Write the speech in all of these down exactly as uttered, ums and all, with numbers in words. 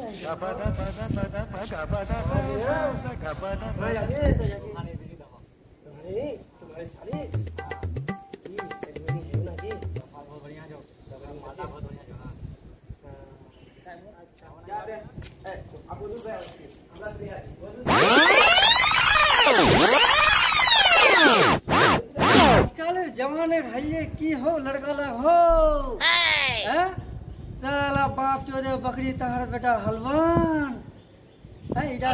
तुम्हारे साले बढ़िया जो माता बहुत बढ़िया जो आजकल जमाने हल्ले की हो लड़का लग हो साला बाप चोदे बकरी तहर बेटा हलवान है इधर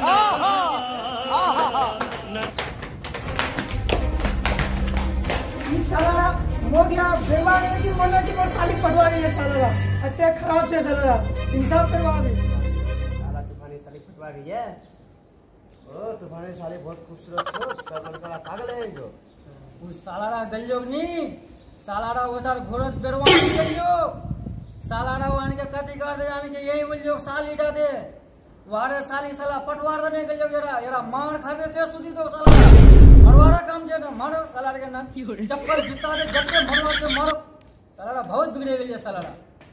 साला हो गया बेवानी की मोला की मोर साली पटवा गई है साला अत्ते खराब से साला इंसाफ करवा दे साला तुम्हारी साली पटवा गई है ओ तुम्हारे साले बहुत खूबसूरत हो सब लड़का पागल है जो उस सालारा गल्लोग नहीं सालारा उधर घोरत बेरवानी गल्लो सालारा वान के कति कर दे यानी कि यही बोलियो साली डा दे वारे साली साला पटवार दे गल्लो येरा येरा मार खाबे ते सुधी दो साला मरवाड़ा काम जे न मारो सालारा के ना चप्पल जूता दे जब्बे मरवा के मारो सालारा बहुत बिगड़े गेलिए सालारा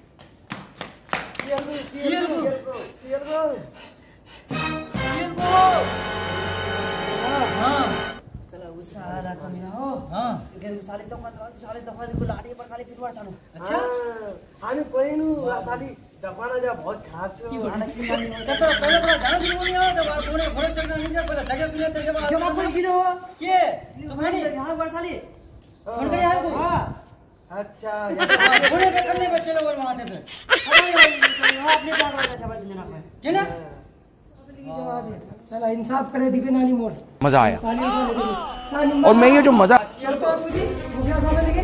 कियल कियल कियल गो कियल गो हां हां साला कमीना हो हां इधर साले तो मत साले दफा को लाड़ी पर खाली फिरवा चालू अच्छा आने कोई नु साली दफाना जा बहुत खराब छो आने की नहीं तो पहले तो जान भी नहीं हो तो कोने घोड़े चढ़ना नहीं जा पहले दगे पिले ते जमा कोई की हो के तुम्हारी यहां पर साली फोन करे है को हां अच्छा घोड़े पे करने बच्चे लोग वहां पे अरे यहां अपने बात वाला शब्द देना है के ना साला इंसाफ करे दिखे नानी मोर मजा आया और मैं ये जो मजा मुखिया साहब लेकिन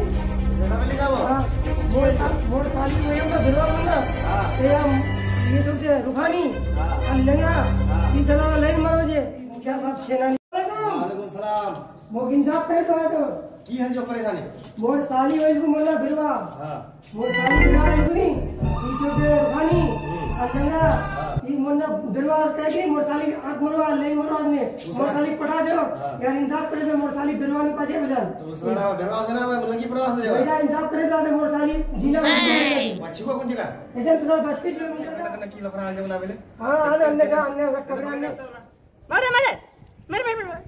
मोर मोर साली में हम धरवा बंदा ये हम ये तो के रुखानी लेना ई साला लाइन मारो जे मुखिया साहब छेनानी वालेकुम सलाम मोर इंसाफ करे तो है तो की है जो परेशानी मोर साली वही को मोला भिरवा हां मोर साली भिरवा है नहीं ई जो के रुखानी लेना ई मोना बिरवा कहके मोर साली आंख मरवा ले मरवा ने मोर साली पटा दो यार इंसाफ करे तो मोर साली बिरवा नहीं पाजे बजान तो सोना बिरवा से ना लंगी प्रवास से बेटा इंसाफ करे तो मोर साली जीना मच्छी को कौन जगह ऐसे तो बस्ती पे मुझे की लफड़ा आगे बना बेले हां हां हमने का हमने का पकड़ा ने मारे मारे मेरे मेरे मेरे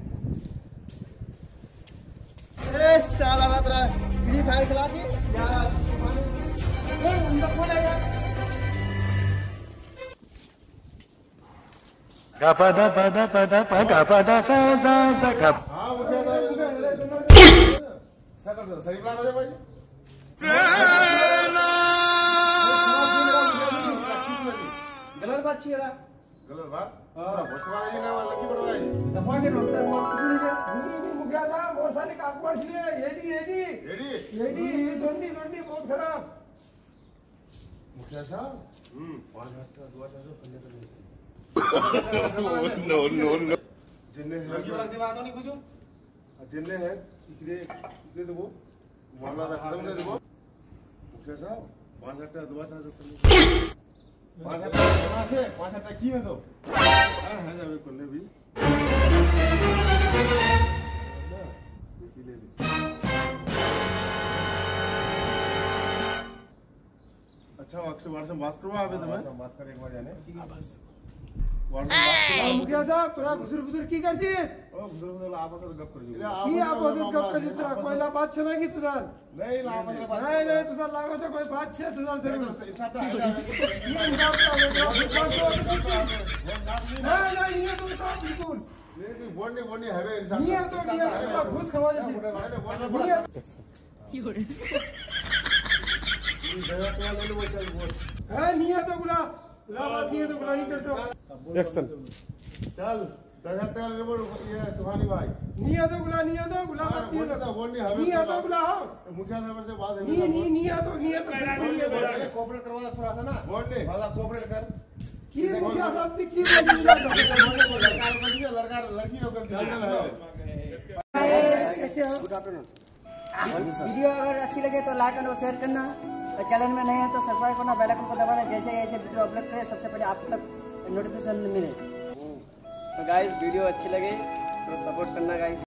ए साला रात रा फ्री फायर खिलाती यार कौन उनका कौन है यार Gapada pada pada pada gapada sa sa sa gap. हाँ मुझे तो सकर दो सही प्लान हो जाए भाई गलत बात छी है गलत बात हां उसके बाद ये ना लकी पड़वाई दफा के डॉक्टर मत कुछ नहीं है नहीं मुखिया था बहुत साले काट मार लिए एडी एडी रेडी एडी दोंडी दोंडी बहुत खराब मुखिया साहब हम्म पांच हाथ का दुआ चाहो पल्ले कर नो नो नो जिन्ने है लकी बात बात नहीं कुछ जिन्ने है इकरे इकरे दो वाला रखा दो दो मुखिया साहब पांच हाथ का दुआ चाहो पल्ले पांच हाथ का से पांच हाथ की में दो हां है जावे कोने भी इसीलिए अच्छा अक्षर वार से बात करवा आवे तुम्हें बात कर एक बार जाने बस वार से बात करवा मुखिया साहब तोरा बुजुर्ग बुजुर्ग की कर छी ओ बुजुर्ग बुजुर्ग आपस में गप कर जी की आपस में गप कर जी तोरा कोइला बात छना की तुझार नहीं आपस में बात नहीं नहीं तुझार लागो तो कोई बात छे तुझार जरूर इसाटा है ये इंसाफ का नहीं नहीं ये तो बिल्कुल नहीं तू बोलने बोलने हवे इंसान नहीं तो नहीं घुस खवा दे है नहीं है तो गुला लावा नहीं है तो गुला नहीं करते एक्शन चल दस टका ले बोल ये सुभानी भाई नहीं है तो गुला नहीं है तो गुला बात नहीं है तो बोल नहीं हवे नहीं है तो गुला मुखिया साहब से बात है नहीं नहीं नहीं है तो नहीं है तो कोऑपरेट करवा थोड़ा सा ना बोल ले थोड़ा कोऑपरेट कर की मुखिया साहब की की लड़का लड़का लड़की होकर कैसे हो गुड आफ्टरनून वीडियो अगर अच्छी लगे तो लाइक और शेयर करना और चैनल में नए हैं तो सब्सक्राइब करना बेल आइकन को दबाना जैसे ऐसे वीडियो अपलोड करें सबसे पहले आप तक नोटिफिकेशन मिले। तो गाइस वीडियो अच्छी लगे तो सपोर्ट करना गाइस।